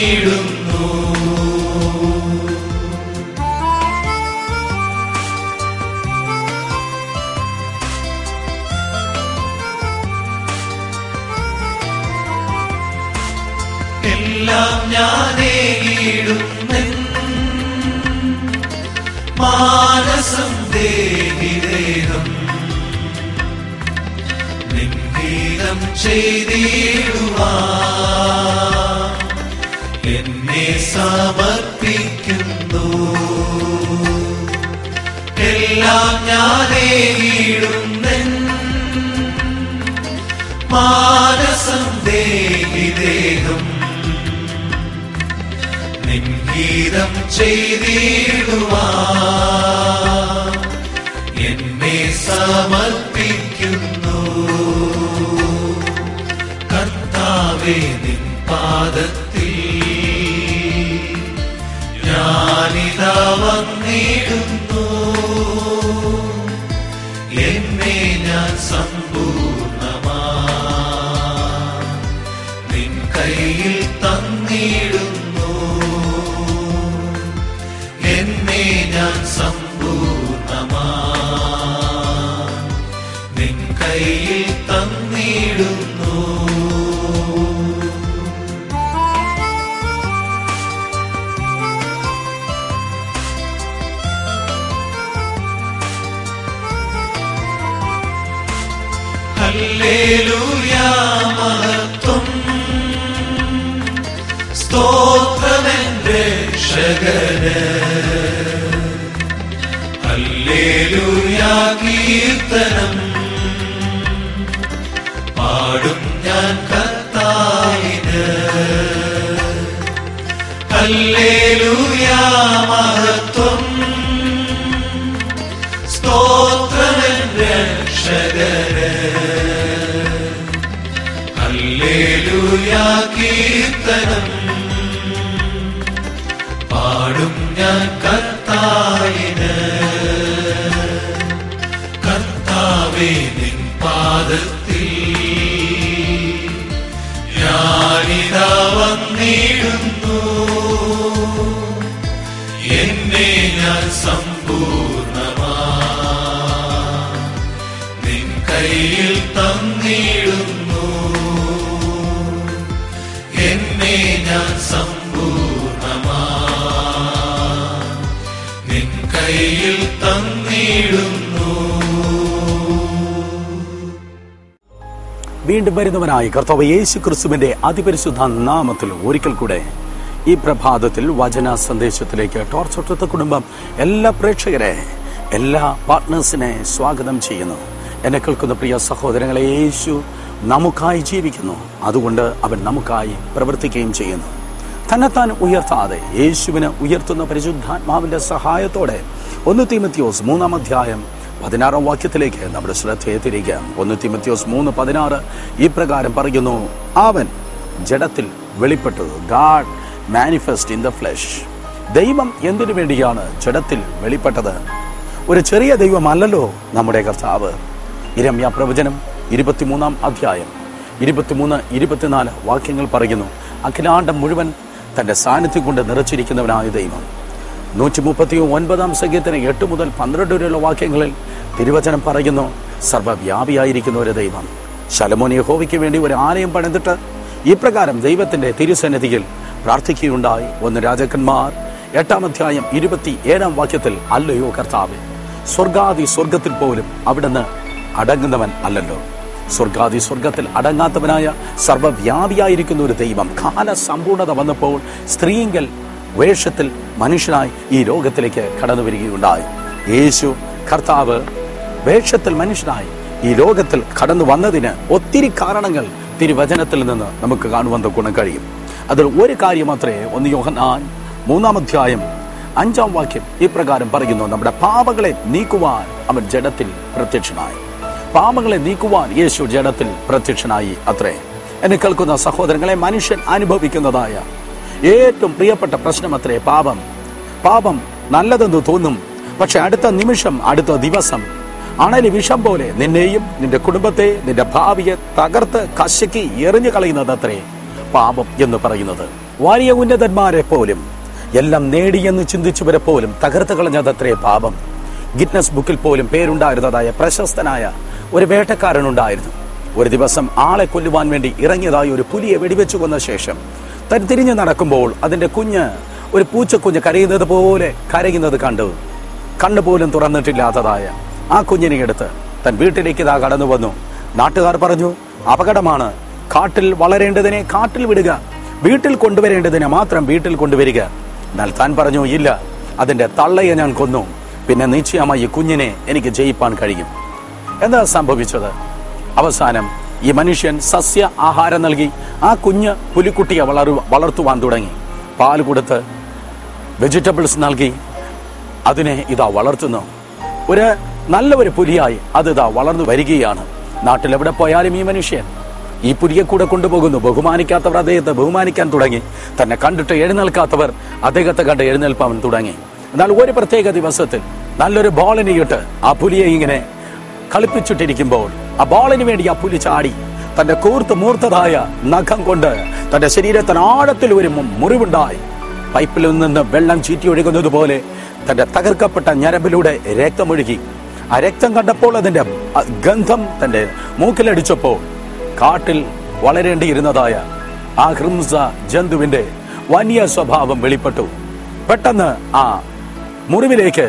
തന്നിടുന്നു. എല്ലാം ഞാനേകിടുന്നെൻ മാനസം ദേഹിദേഹം നിൻഗീതം ചെയ്തിടുവാൻ എന്നെ സമർപ്പിക്കുന്നു. എല്ലാം ഞാനേകിടുന്നെൻ മാനസം ദേഹിദേഹം നിൻഗീതം ചെയ്തിടുവാൻ എന്നെ സമർപ്പിക്കുന്നു. കർത്താവേ, നിൻ പാദത്തിൽ ഞാനിതാ വന്നിടുന്നു. എന്നെ ഞാൻ സമ്പൂർണ്ണമായി നിൻ കയ്യിൽ തന്നിടുന്നു. എന്നെ ഞാൻ സമ്പൂർണ്ണമായി നിൻ കയ്യിൽ തന്നിടുന്നു. ഹല്ലേലൂയ, മഹത്വം സ്തോത്രമെൻ രക്ഷകന്. ഹല്ലേലൂയ, കീർത്തനം പാടും ഞാൻ കർത്താവിന്. ഹല്ലേലൂയ, മഹത്വം സ്തോത്രമെൻ രക്ഷകന്. ഹല്ലേലൂയ, കീർത്തനം പാടും ഞാൻ കർത്താവിന്. കർത്താവേ, നിൻ പാദത്തിൽ ഞാനിതാ വന്നിടുന്നു. എന്നെ ഞാൻ സമ്പൂർണ്ണമായി നിൻ കയ്യിൽ തന്നിടുന്നു. എന്നെ ഞാൻ സമ്പൂർണ്ണമായി നിൻ കയ്യിൽ തന്നിടുന്നു. വീണ്ടും വരുന്നവനായി കർത്താവ് യേശു ക്രിസ്തുവിന്റെ അതിപരിശുദ്ധ നാമത്തിൽ ഒരിക്കൽ കൂടെ ഈ പ്രഭാതത്തിൽ വചന സന്ദേശത്തിലേക്ക് ടോർച്ച് ട്രൂത്ത് കുടുംബം എല്ലാ പ്രേക്ഷകരെ, എല്ലാ പാർട്ട്നേഴ്സിനെ സ്വാഗതം ചെയ്യുന്നു. എന്നെ കേൾക്കുന്ന പ്രിയ സഹോദരങ്ങളെ, യേശു നമുക്കായി ജീവിക്കുന്നു. അതുകൊണ്ട് അവൻ നമുക്കായി പ്രവർത്തിക്കുകയും ചെയ്യുന്നു. തന്നെത്താൻ ഉയർത്താതെ യേശുവിനെ ഉയർത്തുന്ന പരിശുദ്ധാത്മാവിന്റെ സഹായത്തോടെ 1 തീമോഥെയോസ് 3-ാം അധ്യായം 16-ാം വാക്യത്തിലേക്ക് നമ്മുടെ ശ്രദ്ധയെ തിരിക്കാം. 1 തീമോഥെയോസ് 3:16 ഈ പ്രകാരം പറയുന്നു: അവൻ ജഡത്തിൽ വെളിപ്പെട്ടത്. God manifest in the flesh. ദൈവം എന്തിനു വേണ്ടിയാണ് ജഡത്തിൽ വെളിപ്പെട്ടത്? ഒരു ചെറിയ ദൈവമല്ലല്ലോ നമ്മുടെ കർത്താവ്. യിരെമ്യാ പ്രവചനം 23-ാം അധ്യായം 23-24 വാക്യങ്ങൾ പറയുന്നു: അഖിലാണ്ടം മുഴുവൻ തന്റെ സാന്നിധ്യം കൊണ്ട് നിറച്ചിരിക്കുന്നവനായ ദൈവം. 139-ാം സംഗീതത്തിന് 8 മുതൽ 12 വരെയുള്ള വാക്യങ്ങളിൽ തിരുവചനം പറയുന്നു: സർവ്വവ്യാപിയായിരിക്കുന്ന ഒരു ദൈവം. ശലോമോൻ യഹോവയ്ക്ക് വേണ്ടി ഒരു ആലയം പണിതിട്ട് ഈ പ്രകാരം ദൈവത്തിന്റെ തിരുസന്നിധിയിൽ പ്രാർത്ഥിക്കുകയുണ്ടായി. 1 രാജാക്കന്മാർ 8-ാം അധ്യായം 27-ാം വാക്യത്തിൽ: അല്ലയോ കർത്താവേ, സ്വർഗാദി സ്വർഗത്തിൽ പോലും അവിടുന്ന് അടങ്ങുന്നവൻ അല്ലല്ലോ. സ്വർഗാദി സ്വർഗത്തിൽ അടങ്ങാത്തവനായ സർവ്വവ്യാപിയായിരിക്കുന്ന ഒരു ദൈവം കാലസമ്പൂർണത വന്നപ്പോൾ സ്ത്രീയെങ്കിൽ വേഷത്തിൽ മനുഷ്യനായി ഈ ലോകത്തിലേക്ക് കടന്നു വരികയുണ്ടായി. യേശു കർത്താവ് വേഷത്തിൽ മനുഷ്യനായി ഈ ലോകത്തിൽ കടന്നു വന്നതിന് ഒത്തിരി കാരണങ്ങൾ തിരുവചനത്തിൽ നിന്ന് നമുക്ക് കാണുവാൻ ഗുണം കഴിയും. അതിൽ ഒരു കാര്യം മാത്രമേ 1 യോഹന്നാൻ 3-ാം അധ്യായം 5-ാം വാക്യം ഈ പ്രകാരം പറയുന്നു: നമ്മുടെ പാപങ്ങളെ നീക്കുവാൻ അവൻ ജഡത്തിൽ പ്രത്യക്ഷനായി. പാപങ്ങളെ നീക്കുവാൻ യേശു ജഡത്തിൽ പ്രത്യക്ഷനായി അത്രേ. എന്നെ കേൾക്കുന്ന സഹോദരങ്ങളെ, മനുഷ്യൻ അനുഭവിക്കുന്നതായ ഏറ്റവും പ്രിയപ്പെട്ട പ്രശ്നം അത്രേ പാപം. പാപം നല്ലതെന്ന് തോന്നും, പക്ഷെ അടുത്ത നിമിഷം, അടുത്ത ദിവസം അണലി വിഷം പോലെ നിന്നെയും നിന്റെ കുടുംബത്തെ, നിന്റെ ഭാവിയെ തകർത്ത് കശക്കി എറിഞ്ഞു കളയുന്നത് അത്രേ പാപം എന്ന് പറയുന്നത്. വലിയ ഉന്നതന്മാരെ പോലും എല്ലാം നേടിയെന്ന് ചിന്തിച്ചവരെ പോലും തകർത്ത് കളഞ്ഞതത്രേ പാപം. ഗിന്നസ് ബുക്കിൽ പോലും പേരുണ്ടായിരുന്നതായ പ്രശസ്തനായ ഒരു വേട്ടക്കാരനുണ്ടായിരുന്നു. ഒരു ദിവസം ആളെ കൊല്ലുവാൻ വേണ്ടി ഇറങ്ങിയതായി ഒരു പുലിയെ വെടിവെച്ചു കൊന്ന ശേഷം താൻ തിരിഞ്ഞു നടക്കുമ്പോൾ അതിന്റെ കുഞ്ഞ്, ഒരു പൂച്ചക്കുഞ്ഞ് കരയുന്നത് പോലെ കരയുന്നത് കണ്ണുപോലും തുറന്നിട്ടില്ലാത്തതായ ആ കുഞ്ഞിനെ എടുത്ത് തൻ വീട്ടിലേക്ക് ഇതാ കടന്നു വന്നു. നാട്ടുകാർ പറഞ്ഞു, അപകടമാണ്, കാട്ടിൽ വളരേണ്ടതിനെ കാട്ടിൽ വിടുക, വീട്ടിൽ കൊണ്ടുവരേണ്ടതിനെ മാത്രം വീട്ടിൽ കൊണ്ടുവരിക. എന്നാൽ താൻ പറഞ്ഞു, ഇല്ല, അതിന്റെ തള്ളയെ ഞാൻ കൊന്നു, പിന്നെ നിശ്ചയമായി ഈ കുഞ്ഞിനെ എനിക്ക് ജയിപ്പാൻ കഴിയും. എന്താ സംഭവിച്ചത്? അവസാനം ഈ മനുഷ്യൻ സസ്യ ആഹാരം നൽകി ആ കുഞ്ഞ് പുലിക്കുട്ടിയെ വളർത്തുവാൻ തുടങ്ങി. പാൽ കൊടുത്ത് വെജിറ്റബിൾസ് നൽകി അതിനെ ഇതാ വളർത്തുന്നു. ഒരു നല്ലൊരു പുലിയായി അത് ഇതാ വളർന്നു വരികയാണ്. നാട്ടിലെവിടെ പോയാലും ഈ മനുഷ്യൻ ഈ പുലിയെ കൂടെ കൊണ്ടുപോകുന്നു. ബഹുമാനിക്കാത്തവർ അദ്ദേഹത്തെ ബഹുമാനിക്കാൻ തുടങ്ങി. തന്നെ കണ്ടിട്ട് എഴുന്നേൽക്കാത്തവർ അദ്ദേഹത്തെ കണ്ട് എഴുന്നേൽപ്പാൻ തുടങ്ങി. എന്നാൽ ഒരു പ്രത്യേക ദിവസത്തിൽ നല്ലൊരു ബോളിനെ ഇട്ട് ആ പുലിയെ ഇങ്ങനെ കളിപ്പിച്ചിട്ടിരിക്കുമ്പോൾ ആ ബോളിന് വേണ്ടി ആ പുലി ചാടി തന്റെ മൂർത്തതായ നഖം കൊണ്ട് തന്റെ ശരീരത്തിന് ആഴത്തിൽ ഒരു മുറിവുണ്ടായി. പൈപ്പിൽ നിന്ന് വെള്ളം ചീറ്റി ഒഴുകുന്നത് പോലെ തന്റെ തകർക്കപ്പെട്ട ഞരമ്പിലൂടെ രക്തമൊഴുകി. ആ രക്തം കണ്ടപ്പോൾ അതിന്റെ ഗന്ധം തന്റെ മൂക്കിലടിച്ചപ്പോൾ കാട്ടിൽ വളരേണ്ടിയിരുന്നതായ ആ ഹ്രംസ ജന്തുവിന്റെ വലിയ സ്വഭാവം വെളിപ്പെട്ടു. പെട്ടെന്ന് ആ മുറിവിലേക്ക്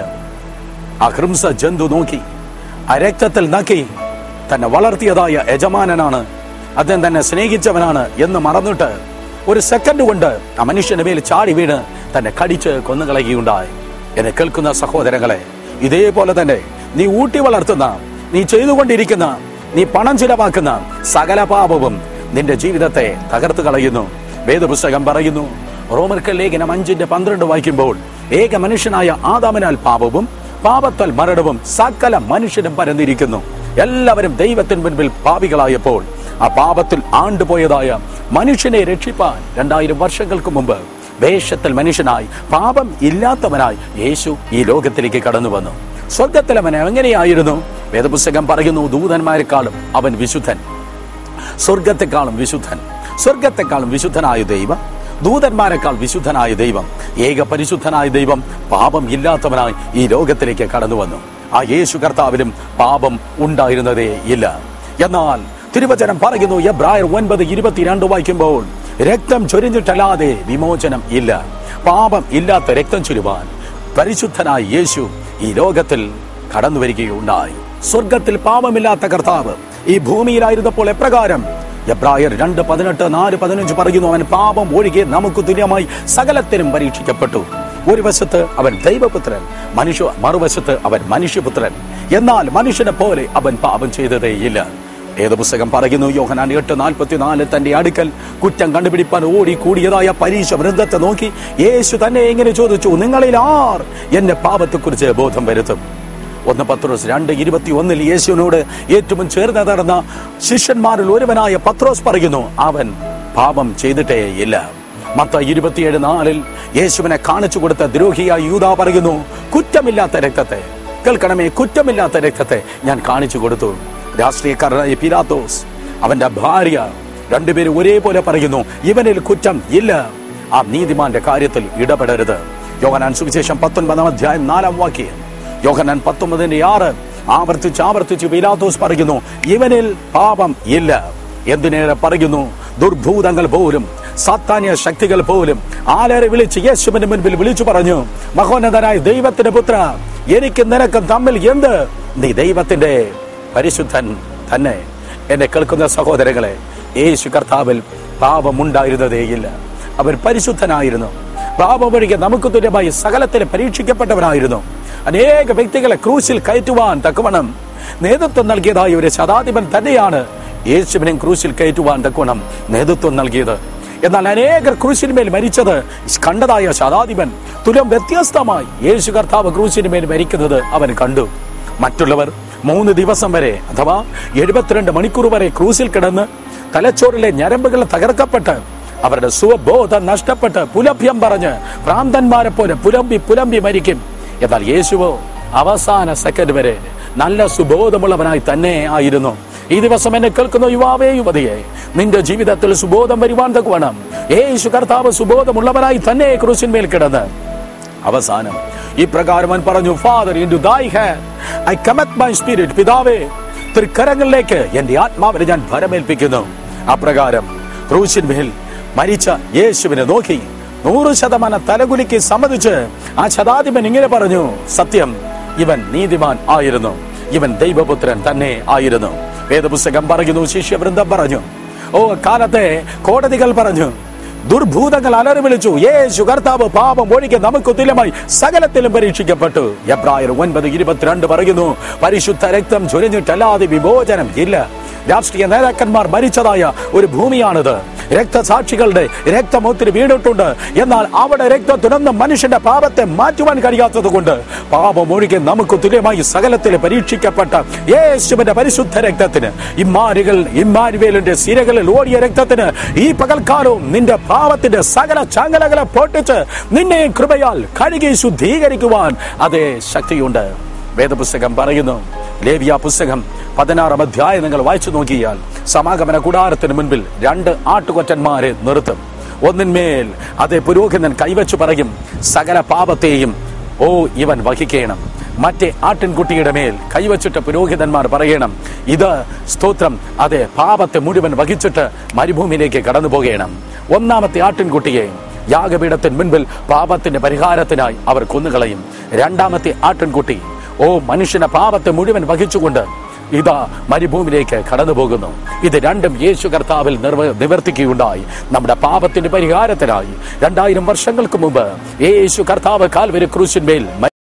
ആ ഹ്രംസ ജന്തു നോക്കി. ആ രക്തത്തിൽ നക്കി തന്നെ വളർത്തിയതായ യജമാനനാണ്, അദ്ദേഹം തന്നെ സ്നേഹിച്ചവനാണ് എന്ന് മറന്നിട്ട് ഒരു സെക്കൻഡ് കൊണ്ട് ആ മനുഷ്യന്റെ മേൽ ചാടി വീണ് തന്നെ കടിച്ച് കൊന്നുകളയുകയുണ്ടായി. എന്നെ കേൾക്കുന്ന സഹോദരങ്ങളെ, ഇതേപോലെ തന്നെ നീ ഊട്ടി വളർത്തുന്ന, നീ ചെയ്തുകൊണ്ടിരിക്കുന്ന, നീ പണം ചിലവാക്കുന്ന സകല പാപവും നിന്റെ ജീവിതത്തെ തകർത്ത് കളയുന്നു. വേദപുസ്തകം പറയുന്നു, റോമർക്ക് ലേഖനം 5:12 വായിക്കുമ്പോൾ, ഏക മനുഷ്യനായ ആദാമിനാൽ പാപവും പാപത്താൽ മരണവും സകല മനുഷ്യനും പരന്നിരിക്കുന്നു. എല്ലാവരും ദൈവത്തിന് മുൻപിൽ പാപികളായപ്പോൾ ആ പാപത്തിൽ ആണ്ടുപോയതായ മനുഷ്യനെ രക്ഷിപ്പാൻ 2000 വർഷങ്ങൾക്ക് മുമ്പ് വേഷത്തിൽ മനുഷ്യനായി പാപം ഇല്ലാത്തവനായി യേശു ഈ ലോകത്തിലേക്ക് കടന്നു വന്നു. സ്വർഗത്തിൽ അവൻ എങ്ങനെയായിരുന്നു? വേദപുസ്തകം പറയുന്നു, ദൂതന്മാരെക്കാളും അവൻ വിശുദ്ധൻ, സ്വർഗത്തെക്കാളും വിശുദ്ധൻ. സ്വർഗത്തെക്കാളും വിശുദ്ധനായ ദൈവം, ദൂതന്മാരെക്കാൾ വിശുദ്ധനായ ദൈവം, ഏക പരിശുദ്ധനായ ദൈവം പാപം ഇല്ലാത്തവനായി ഈ ലോകത്തിലേക്ക് കടന്നു വന്നു. ആ യേശു കർത്താവിലും പാപം ഉണ്ടായിരുന്നതേ ഇല്ല. എന്നാൽ തിരുവചനം പറയുന്നു, എബ്രായർ 9:22 വായിക്കുമ്പോൾ, രക്തം ചൊരിഞ്ഞിട്ടല്ലാതെ വിമോചനം ഇല്ല. പാപം ഇല്ലാത്ത രക്തം ചൊരിവാൻ പരിശുദ്ധനായ യേശു ഈ ലോകത്തിൽ കടന്നു വരികയുണ്ടായി. സ്വർഗത്തിൽ പാപമില്ലാത്ത കർത്താവ് ഈ ഭൂമിയിലായിരുന്നപ്പോൾ എപ്രകാരം? എബ്രായർ 2:18, 4:15 പറയുന്നു, അവൻ പാപം ഒഴികെ നമുക്ക് തുല്യമായി സകലത്തിനും പരീക്ഷിക്കപ്പെട്ടു. ഒരു വശത്ത് അവൻ ദൈവപുത്രൻ, മറുവശത്ത് അവൻ മനുഷ്യപുത്രൻ. എന്നാൽ മനുഷ്യനെ പോലെ അവൻ പാപം ചെയ്തതേയില്ല. ഏത് പുസ്തകം പറയുന്നു? യോഹന്നാൻ 8:44, തന്റെ അടുക്കൽ കുറ്റം കണ്ടുപിടിപ്പാൻ ഓടി കൂടിയതായ പരീശ വൃന്ദത്തെ നോക്കി യേശു തന്നെ എങ്ങനെ ചോദിച്ചു, നിങ്ങളിൽ ആർ എന്റെ പാപത്തെക്കുറിച്ച് ബോധം വരുത്തും? 1 പത്രോസ് 2:21 യേശുവിനോട് ഏറ്റവും ചേർന്ന് നടന്ന ശിഷ്യന്മാരിൽ ഒരുവനായ പത്രോസ് പറയുന്നു, അവൻ പാപം ചെയ്തിട്ടേ ഇല്ല. മത്തായി 27:4 യേശുവിനെ കാണിച്ചു കൊടുത്ത ദ്രോഹിയായ യൂദാ പറയുന്നു, കുറ്റമില്ലാത്ത രക്തത്തെ, കേൾക്കണമേ, കുറ്റമില്ലാത്ത രക്തത്തെ ഞാൻ കാണിച്ചു കൊടുത്തു. രാഷ്ട്രീയക്കാരനായ പിലാത്തോസ്, അവന്റെ ഭാര്യ, രണ്ടുപേരും ഒരേപോലെ പറയുന്നു, ഇവനിൽ കുറ്റം ഇല്ല. ആ നീതിമാന്റെ കാര്യത്തിൽ ഇടപെടരുത്. യോഹന്നാൻ സുവിശേഷം 19:4 യോഹന്നാൻ 19:6 ആവർത്തിച്ച് പിലാത്തോസ് പറയുന്നു, ഇവനിൽ പാപം ഇല്ല. എന്തിനേറെ പറയുന്നു, ദുർഭൂതങ്ങൾ പോലും സാത്താന്യ ശക്തികൾ പോലും ആലരെ വിളിച്ച് യേശുവിന്റെ മുൻപിൽ വിളിച്ചു പറഞ്ഞു, മഹോന്നതനായ ദൈവത്തിന്റെ പുത്ര, എനിക്ക് നിനക്കും തമ്മിൽ എന്ത്? നീ ദൈവത്തിന്റെ പരിശുദ്ധൻ തന്നെ. എന്നെ കേൾക്കുന്ന സഹോദരങ്ങളെ, യേശു കർത്താവിൽ പാപമുണ്ടായിരുന്നതേയില്ല. അവൻ പരിശുദ്ധനായിരുന്നു. പാപമൊഴികെ നമുക്ക് തുല്യമായി സകലത്തിലെ പരീക്ഷിക്കപ്പെട്ടവനായിരുന്നു. അനേക വ്യക്തികളെ ക്രൂശിൽ കയറ്റുവാൻ തക്കവണ്ണം നേതൃത്വം നൽകിയതായ ഒരു ശതാധിപൻ തന്നെയാണ് യേശുവിനെ ക്രൂശിൽ കയറ്റുവാൻ തക്കവണ്ണം നേതൃത്വം നൽകിയത്. എന്നാൽ അനേകർ ക്രൂശിന്മേൽ മരിച്ചത് കണ്ടതായ ശതാധിപൻ തുല്യം വ്യത്യസ്തമായി യേശു കർത്താവ് ക്രൂശിന്മേൽ മരിക്കുന്നത് അവൻ കണ്ടു. മറ്റുള്ളവർ 3 ദിവസം വരെ അഥവാ 72 മണിക്കൂർ വരെ ക്രൂശിൽ കിടന്ന് തലച്ചോറിലെ ഞരമ്പുകൾ തകർക്കപ്പെട്ട് അവരുടെ സുബോധം നഷ്ടപ്പെട്ട് പുലഭ്യം പറഞ്ഞ് ഭ്രാന്തന്മാരെ പോലെ പുലമ്പി മരിക്കും. എന്നാൽ യേശുവോ അവസാന സെക്കൻഡ് വരെ നല്ല സുബോധമുള്ളവനായി തന്നെ ആയിരുന്നു. ഈ ദിവസം എന്നെ കേൾക്കുന്ന യുവാവേ, യുവതിയെ, നിന്റെ ജീവിതത്തിൽ സുബോധം വരുവാൻ തക്കവണ്ണം യേശു കർത്താവ് സുബോധമുള്ളവനായി തന്നെ ക്രൂശിന്മേൽ കിടന്ന് അവസാനം ഇപ്രകാരം അവൻ പറഞ്ഞു, Father, into thy hand I commit my spirit. പിതാവേ, തൃക്കരങ്ങളിലേക്ക് എന്റെ ആത്മാവിനെ ഞാൻ ഭരമേൽപ്പിക്കുന്നു. അപ്രകാരം ക്രൂശിന്മേൽ മരിച്ച യേശുവിനെ നോക്കി 100% തലകുലിക്ക് സമ്മതിച്ച് ആ ശതാധിപൻ ഇങ്ങനെ പറഞ്ഞു, സത്യം, ഇവൻ നീതിമാൻ ആയിരുന്നു, ഇവൻ ദൈവപുത്രൻ തന്നെ ആയിരുന്നു. വേദപുസ്തകം പറയുന്നു, ശിഷ്യവൃന്ദം പറഞ്ഞു, കാലത്തെ കോടതികൾ പറഞ്ഞു, ദുർഭൂതങ്ങൾ അലറി വിളിച്ചു, യേശു കർത്താവ് പാപം ഒഴികെ നമുക്ക് തുല്യമായി സകലത്തിലും പരീക്ഷിക്കപ്പെട്ടു. എബ്രായർ 9:22 പറയുന്നു, പരിശുദ്ധ രക്തം ചൊരിഞ്ഞിട്ടല്ലാതെ വിമോചനം ഇല്ല. രാഷ്ട്രീയ നേതാക്കന്മാർ മരിച്ചതായ ഒരു ഭൂമിയാണിത്. രക്തസാക്ഷികളുടെ രക്തം ഒത്തിരി വീണിട്ടുണ്ട്. എന്നാൽ അവിടെ രക്തത്തിനൊന്നും മനുഷ്യന്റെ പാപത്തെ മാറ്റുവാൻ കഴിയാത്തത് കൊണ്ട് പാപം ഒഴികെ നമുക്ക് തുല്യമായി സകലത്തിൽ പരീക്ഷിക്കപ്പെട്ട യേശുവിന്റെ പരിശുദ്ധ രക്തത്തിന്, ഇമ്മാനുവേലിന്റെ സിരകളിൽ ഓടിയ രക്തത്തിന് ഈ പകൽക്കാലവും നിന്റെ പാപത്തിന്റെ സകല ചങ്ങലകളെ പൊട്ടിച്ച് നിന്നെ കൃപയാൽ കഴുകി ശുദ്ധീകരിക്കുവാൻ അതേ ശക്തിയുണ്ട്. വേദപുസ്തകം പറയുന്നു, ലേവ്യ പുസ്തകം 16 അധ്യായം നിങ്ങൾ വായിച്ചു നോക്കിയാൽ സമാഗമന കൂടാരത്തിന് മുൻപിൽ 2 ആട്ടുകൊറ്റന്മാരെ നിർത്തും. ഒന്നിന്മേൽ അതേ പുരോഹിതൻ കൈവച്ചു പറയും, സകല പാപത്തെയും ഇവൻ വഹിക്കണം. മറ്റേ ആട്ടിൻകുട്ടിയുടെ മേൽ കൈവച്ചിട്ട് പുരോഹിതന്മാർ പറയണം, ഇത് സ്തോത്രം, അതെ, പാപത്തെ മുഴുവൻ വഹിച്ചിട്ട് മരുഭൂമിയിലേക്ക് കടന്നു പോകണം. ഒന്നാമത്തെ ആട്ടിൻകുട്ടിയെ യാഗപീഠത്തിന് മുൻപിൽ പാപത്തിന്റെ പരിഹാരത്തിനായി അവർ കൊന്നുകളയും. രണ്ടാമത്തെ ആട്ടിൻകുട്ടി മനുഷ്യന്റെ പാപത്തെ മുഴുവൻ വഹിച്ചുകൊണ്ട് ഇതാ മരുഭൂമിയിലേക്ക് കടന്നു പോകുന്നു. ഇത് രണ്ടും യേശു കർത്താവിൽ നിവർത്തിക്കുകയുണ്ടായി. നമ്മുടെ പാപത്തിന്റെ പരിഹാരത്തിനായി 2000 വർഷങ്ങൾക്ക് മുമ്പ് യേശു കർത്താവ് കാൽവരി ക്രൂശിന്മേൽ